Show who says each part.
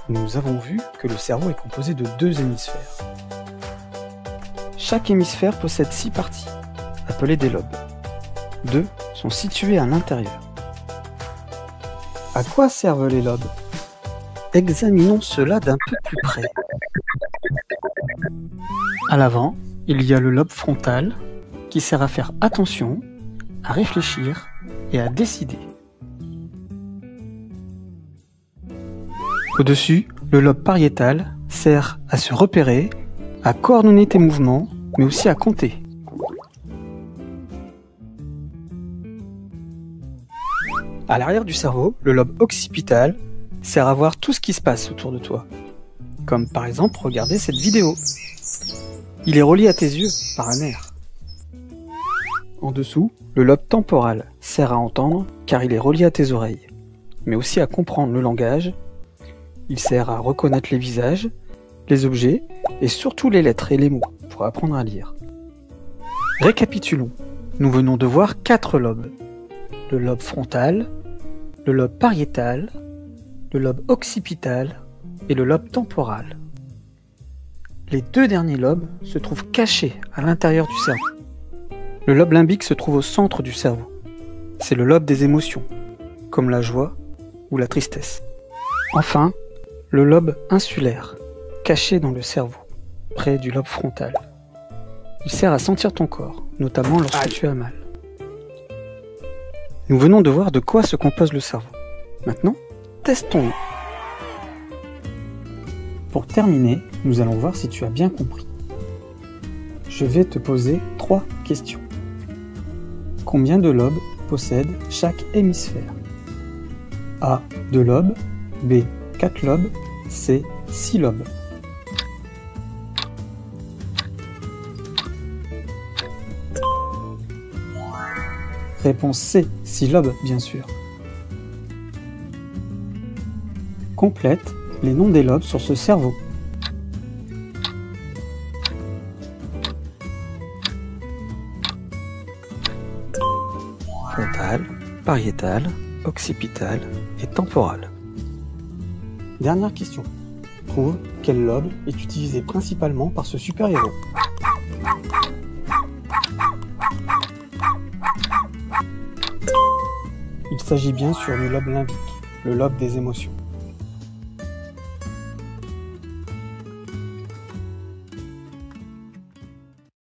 Speaker 1: Nous avons vu que le cerveau est composé de 2 hémisphères. Chaque hémisphère possède 6 parties, appelées des lobes. 2 sont situés à l'intérieur. À quoi servent les lobes? Examinons cela d'un peu plus près. À l'avant, il y a le lobe frontal qui sert à faire attention, à réfléchir et à décider. Au-dessus, le lobe pariétal sert à se repérer, à coordonner tes mouvements, mais aussi à compter. À l'arrière du cerveau, le lobe occipital sert à voir tout ce qui se passe autour de toi, comme par exemple regarder cette vidéo. Il est relié à tes yeux par un nerf. En dessous, le lobe temporal sert à entendre car il est relié à tes oreilles, mais aussi à comprendre le langage. Il sert à reconnaître les visages, les objets et surtout les lettres et les mots pour apprendre à lire. Récapitulons. Nous venons de voir 4 lobes. Le lobe frontal, le lobe pariétal, le lobe occipital et le lobe temporal. Les 2 derniers lobes se trouvent cachés à l'intérieur du cerveau. Le lobe limbique se trouve au centre du cerveau. C'est le lobe des émotions, comme la joie ou la tristesse. Enfin, le lobe insulaire, caché dans le cerveau, près du lobe frontal. Il sert à sentir ton corps, notamment lorsque tu as mal. Nous venons de voir de quoi se compose le cerveau. Maintenant, testons-le. Pour terminer, nous allons voir si tu as bien compris. Je vais te poser 3 questions. Combien de lobes possède chaque hémisphère? A. 2 lobes. B. 4 lobes. C. 6 lobes. Réponse C. 6 lobes, bien sûr. Complète les noms des lobes sur ce cerveau. Frontal, pariétal, occipital et temporal. Dernière question. Trouve quel lobe est utilisé principalement par ce super-héros. Il s'agit bien sûr du lobe limbique, le lobe des émotions.